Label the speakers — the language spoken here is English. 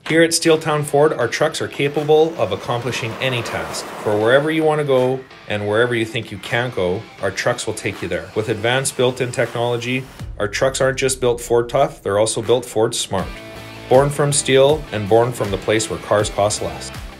Speaker 1: Here at Steeltown Ford, our trucks are capable of accomplishing any task. For wherever you want to go and wherever you think you can't go, our trucks will take you there. With advanced built-in technology, our trucks aren't just built Ford tough, they're also built Ford smart. Born from steel and born from the place where cars cost less.